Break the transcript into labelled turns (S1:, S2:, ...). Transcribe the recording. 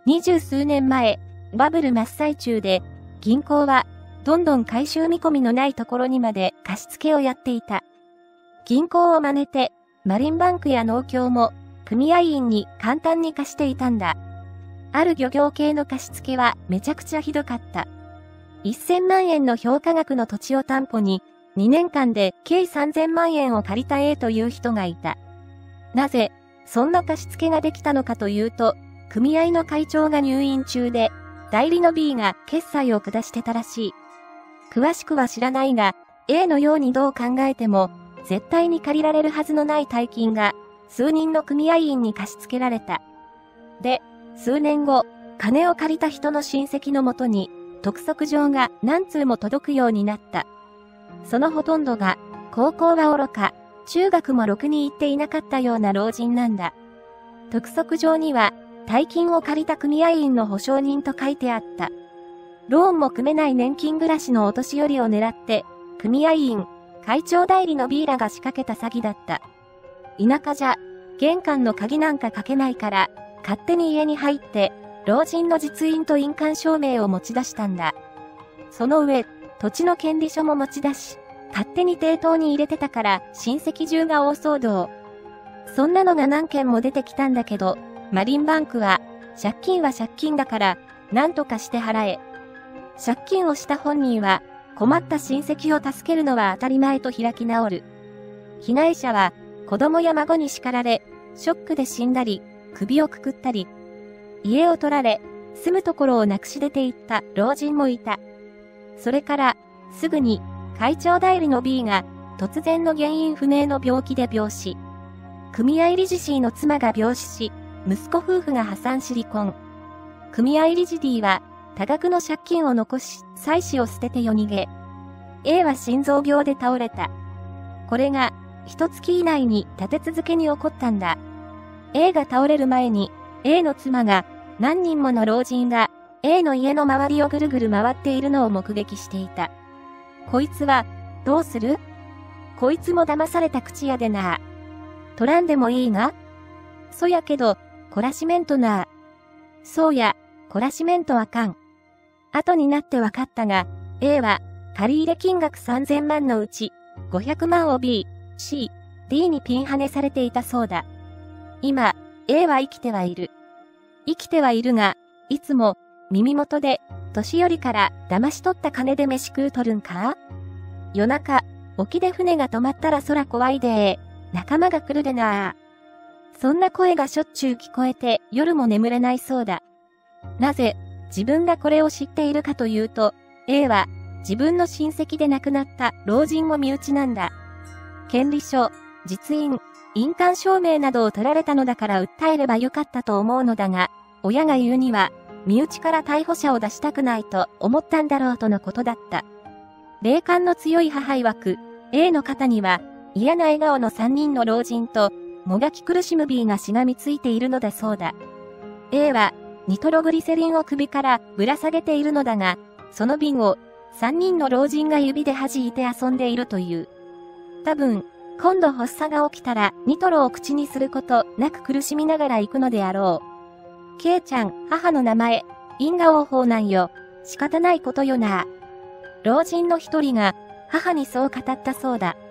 S1: 20数年前、バブル真っ最中で、銀行は、どんどん回収見込みのないところにまで貸付をやっていた。銀行を真似て、マリンバンクや農協も、組合員に簡単に貸していたんだ。ある漁業系の貸付はめちゃくちゃひどかった。1000万円の評価額の土地を担保に、2年間で計3000万円を借りた A という人がいた。なぜ、そんな貸付ができたのかというと、組合の会長が入院中で、代理の B が決済を下してたらしい。詳しくは知らないが、A のようにどう考えても、絶対に借りられるはずのない大金が、数人の組合員に貸し付けられた。で、数年後、金を借りた人の親戚のもとに、督促状が何通も届くようになった。そのほとんどが、高校は愚か、中学もろくに行っていなかったような老人なんだ。督促状には、大金を借りた組合員の保証人と書いてあった。ローンも組めない年金暮らしのお年寄りを狙って、組合員、会長代理の B らが仕掛けた詐欺だった。田舎じゃ、玄関の鍵なんかかけないから、勝手に家に入って、老人の実印と印鑑証明を持ち出したんだ。その上、土地の権利書も持ち出し、勝手に抵当に入れてたから親戚中が大騒動。そんなのが何件も出てきたんだけど、マリンバンクは、借金は借金だから、何とかして払え。借金をした本人は、困った親戚を助けるのは当たり前と開き直る。被害者は、子供や孫に叱られ、ショックで死んだり、首をくくったり、家を取られ、住むところをなくし出ていった老人もいた。それから、すぐに、会長代理の B が、突然の原因不明の病気で病死。組合理事 C の妻が病死し、息子夫婦が破産し離婚。組合理事 D は、多額の借金を残し、妻子を捨てて夜逃げ。A は心臓病で倒れた。これが、一月以内に立て続けに起こったんだ。A が倒れる前に、A の妻が、何人もの老人が、A の家の周りをぐるぐる回っているのを目撃していた。こいつは、どうする？こいつも騙された口やでな。取らんでもいいが？そやけど、懲らしめんとな。そうや、懲らしめんとあかん。後になってわかったが、A は、借入金額3000万のうち、500万を B、C、D にピンハネされていたそうだ。今、A は生きてはいる。生きてはいるが、いつも、耳元で、年寄りから騙し取った金で飯食うとるんか？夜中、沖で船が止まったら空怖いでー。仲間が来るでなー。そんな声がしょっちゅう聞こえて夜も眠れないそうだ。なぜ、自分がこれを知っているかというと、A は、自分の親戚で亡くなった老人も身内なんだ。権利書、実印、印鑑証明などを取られたのだから訴えればよかったと思うのだが、親が言うには、身内から逮捕者を出したくないと思ったんだろうとのことだった。霊感の強い母曰く、A の肩には嫌な笑顔の3人の老人と、もがき苦しむ B がしがみついているのだそうだ。A は、ニトログリセリンを首からぶら下げているのだが、その瓶を3人の老人が指で弾いて遊んでいるという。多分、今度発作が起きたらニトロを口にすることなく苦しみながら行くのであろう。ケイちゃん、母の名前、因果応報なんよ。仕方ないことよな。老人の一人が、母にそう語ったそうだ。